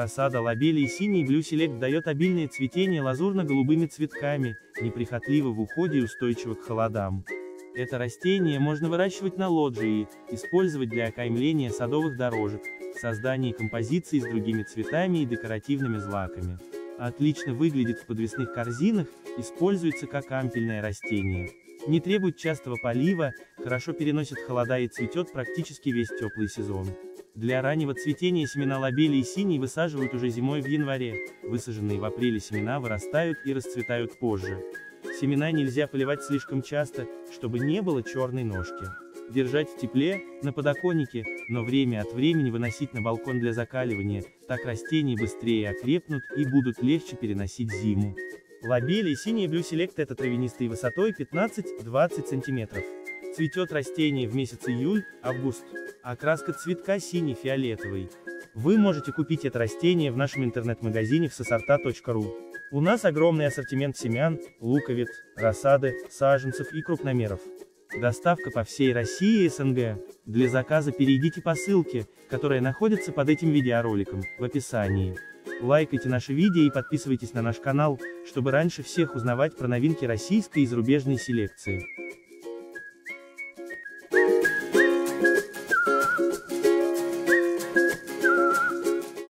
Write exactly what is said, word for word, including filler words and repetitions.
Рассада лобелии синий Blue Select дает обильное цветение лазурно-голубыми цветками, неприхотливо в уходе и устойчиво к холодам. Это растение можно выращивать на лоджии, использовать для окаймления садовых дорожек, создания композиций с другими цветами и декоративными злаками. Отлично выглядит в подвесных корзинах, используется как ампельное растение. Не требует частого полива, хорошо переносит холода и цветет практически весь теплый сезон. Для раннего цветения семена лобелии синий высаживают уже зимой в январе, высаженные в апреле семена вырастают и расцветают позже. Семена нельзя поливать слишком часто, чтобы не было черной ножки. Держать в тепле, на подоконнике, но время от времени выносить на балкон для закаливания, так растения быстрее окрепнут и будут легче переносить зиму. Лобелия синяя Blue Select — это травянистый высотой пятнадцать-двадцать сантиметров. Цветет растение в месяц июль-август. Окраска цветка синий-фиолетовый. Вы можете купить это растение в нашем интернет-магазине в сосорта точка ру. У нас огромный ассортимент семян, луковиц, рассады, саженцев и крупномеров. Доставка по всей России и СНГ. Для заказа перейдите по ссылке, которая находится под этим видеороликом, в описании. Лайкайте наши видео и подписывайтесь на наш канал, чтобы раньше всех узнавать про новинки российской и зарубежной селекции.